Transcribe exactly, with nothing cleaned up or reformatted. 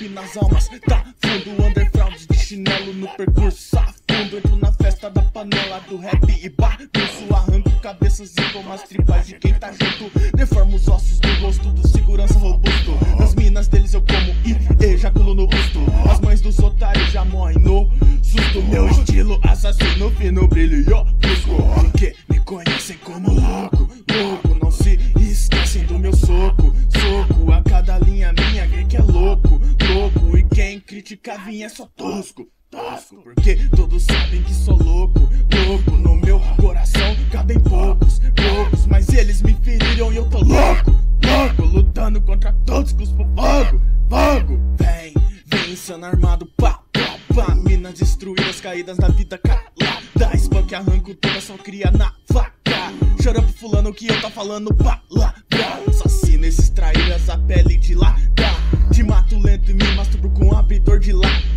rap nas almas, tá fundo, underground de chinelo no percurso, afundo, entro na festa da panela do rap e bagunço, arranco cabeças e como as tripas de quem tá junto, deformo os ossos do rosto do segurança robusto, nas minas deles eu como e ejaculo no busto, as mães dos otários já morrem no susto, meu estilo assassino, fino brilho e ofusco, porque me conhecem como louco, louco, não se esquecem do meu soco, soco, a cada linha minha, quem que é louco, louco, e quem critica vinha é só tosco, tosco, porque todos sabem que sou louco, louco, no meu coração cabem poucos, poucos, mas eles me feriram e eu tô louco, louco, lutando contra todos, cuspo fogo, fogo, vem, vem insano armado, pá, pá, pá, minas destruídas, caídas na vida calada, spam que arranco toda, só cria na faca, chora pro fulano que eu tá falando palavra, assassino esses traíras, a pele de lata, te mato lento e me masturbo com um abridor de lata.